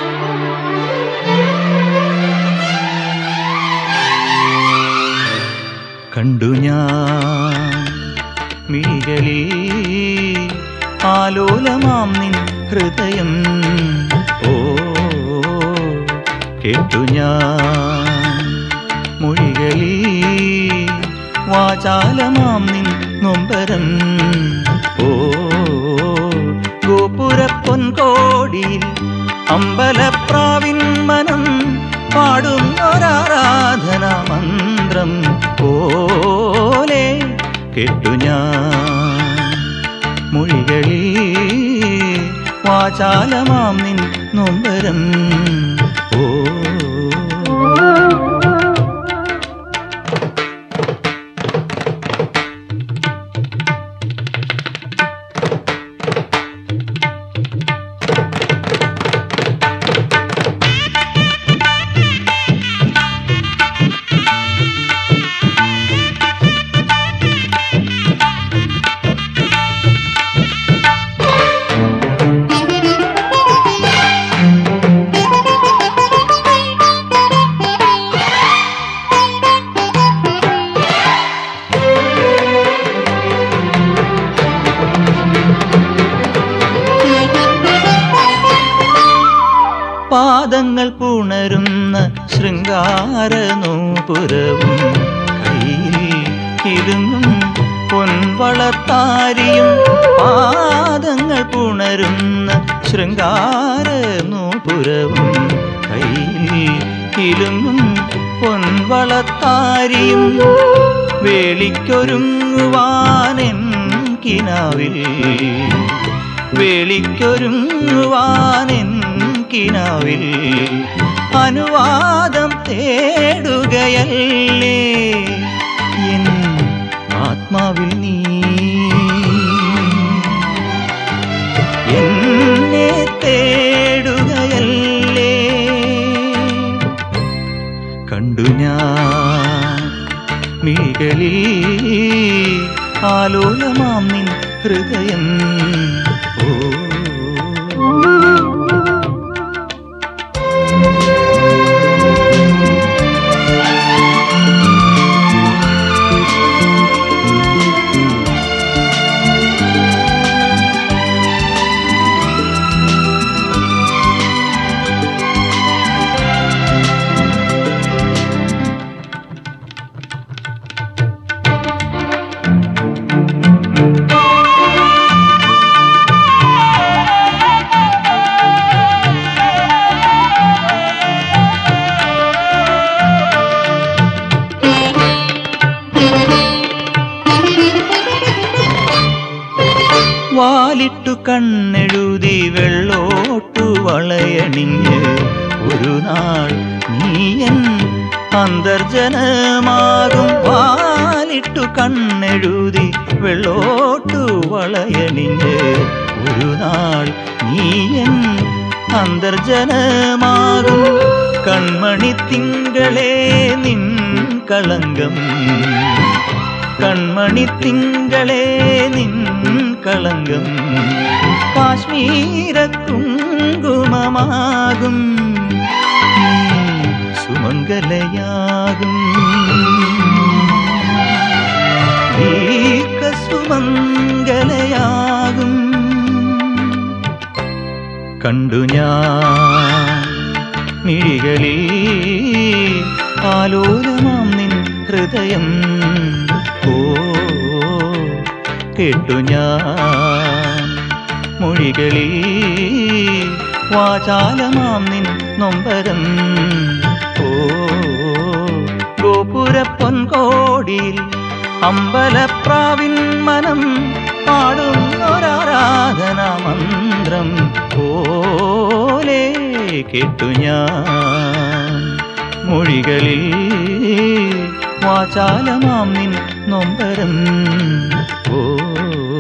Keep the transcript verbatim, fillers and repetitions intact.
കണ്ടു ഞാൻ മിഴികളിൽ ആലോലമാം നിൻ ഹൃദയം. ഓ കേട്ടു ഞാൻ മൊഴികളിൽ വാചാലമാം നിൻ നൊമ്പരം. ഓ ഗോപുരപ്പൊൻകോടിയിൽ അമ്പലപ്രാവിൻ മനം പാടുന്നൊരാരാധനാ മന്ത്രം പോലെ കേട്ടു ഞാൻ മൊഴികളിൽ വാചാലമാം നിൻ നൊമ്പരം. ഓ പാദങ്ങൾ പുണരുന്ന ശൃംഗാരനൂപുരവും കയ്യിൽ കിലുങ്ങും പൊൻവളത്താരിയും. പാദങ്ങൾ പുണരുന്ന ശൃംഗാരനൂപുരവും കയ്യിൽ കിലുങ്ങും പൊൻവളത്താരിയും. വേളിക്കൊരുങ്ങുവാനെൻ കിനാവിൽ വേളിക്കൊരുങ്ങുവാനെൻ കിനാവിൽ അനുവാദം തേടുകയല്ലേ എൻ ആത്മാവിൽ നീ. എന്നെ തേടുകയല്ലേ. കണ്ടു ഞാൻ മിഴികളിൽ ആലോലമാം നിൻ ഹൃദയം. ഓ വാലിട്ടു കണ്ണെഴുതി വെള്ളോട്ടു വളയണിഞ്ഞ് ഒരു നാൾ നീയൻ അന്തർജനമാകും. വാലിട്ടു കണ്ണെഴുതി വെള്ളോട്ടു വളയണിഞ്ഞ് ഒരു നാൾ നീയൻ അന്തർജനമാകും. കൺമണി തിങ്കളേ നിൻ കളങ്കം കൺമണി തിങ്കളേ നിൻ കളങ്കം കാശ്മീര കുങ്കുമമാകും. സുമംഗലയാകും ദീർഘ സുമംഗലയാകും. കണ്ടു ഞാൻ മിഴികളിൽ ആലോലമാം നിൻ ഹൃദയം. ഓ കേട്ടു ഞാൻ മൊഴികളിൽ വാചാലമാം നിൻ നൊമ്പരം. ഓ ഗോപുരപ്പൊൻകോടിയിൽ അമ്പലപ്രാവിൻ മനം പാടുന്നൊരാരാധനാ മന്ത്രം പോലെ കേട്ടു ഞാൻ മൊഴികളിൽ വാചാലമാം നിൻ നൊമ്പരം. ഓ